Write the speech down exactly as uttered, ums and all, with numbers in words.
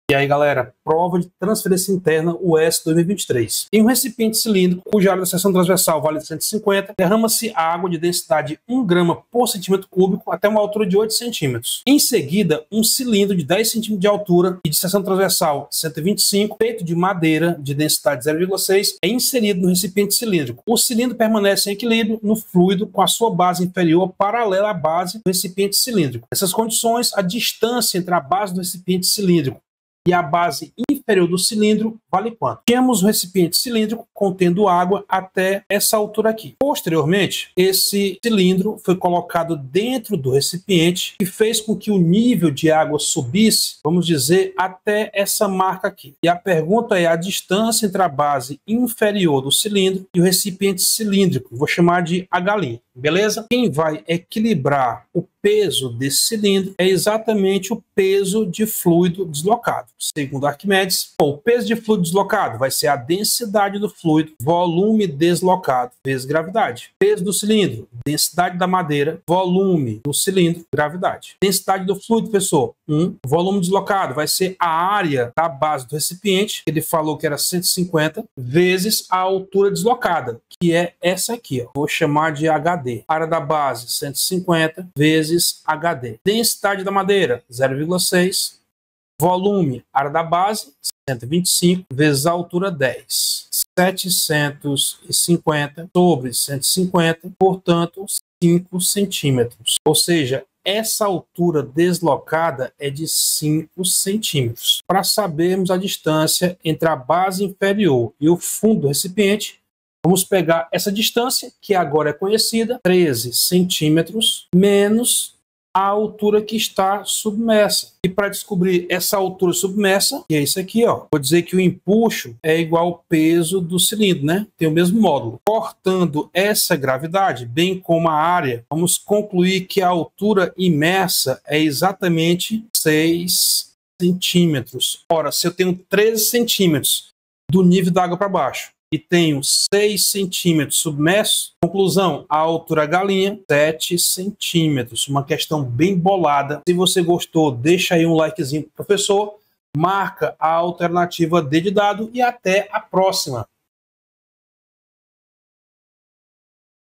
E aí, galera, prova de transferência interna U S dois mil e vinte e três. Em um recipiente cilíndrico, cuja área da seção transversal vale cento e cinquenta, derrama-se água de densidade um grama por centímetro cúbico até uma altura de oito centímetros. Em seguida, um cilindro de dez centímetros de altura e de seção transversal cento e vinte e cinco, feito de madeira de densidade zero vírgula seis, é inserido no recipiente cilíndrico. O cilindro permanece em equilíbrio no fluido com a sua base inferior paralela à base do recipiente cilíndrico. Nessas condições, a distância entre a base do recipiente cilíndrico e a base inferior do cilindro vale quanto? Tínhamos um recipiente cilíndrico contendo água até essa altura aqui. Posteriormente, esse cilindro foi colocado dentro do recipiente e fez com que o nível de água subisse, vamos dizer, até essa marca aqui. E a pergunta é a distância entre a base inferior do cilindro e o recipiente cilíndrico. Vou chamar de H', beleza? Quem vai equilibrar o peso desse cilindro é exatamente o peso de fluido deslocado. Segundo Arquimedes, o peso de fluido deslocado vai ser a densidade do fluido, volume deslocado, vezes gravidade. Peso do cilindro, densidade da madeira, volume do cilindro, gravidade. Densidade do fluido, professor, um. Volume deslocado vai ser a área da base do recipiente, ele falou que era cento e cinquenta, vezes a altura deslocada, que é essa aqui, ó. Vou chamar de H D. Área da base, cento e cinquenta, vezes H D. Densidade da madeira, zero vírgula seis. Volume, área da base, cento e vinte e cinco, vezes a altura, dez. setecentos e cinquenta sobre cento e cinquenta, portanto, cinco centímetros. Ou seja, essa altura deslocada é de cinco centímetros. Para sabermos a distância entre a base inferior e o fundo do recipiente, vamos pegar essa distância, que agora é conhecida, treze centímetros, menos a altura que está submersa. E para descobrir essa altura submersa, que é isso aqui, ó, vou dizer que o empuxo é igual ao peso do cilindro, né? Tem o mesmo módulo. Cortando essa gravidade, bem como a área, vamos concluir que a altura imersa é exatamente seis centímetros. Ora, se eu tenho treze centímetros do nível da água para baixo, e tenho seis centímetros submerso, conclusão, a altura galinha, sete centímetros. Uma questão bem bolada. Se você gostou, deixa aí um likezinho pro professor, marca a alternativa D de dado e até a próxima.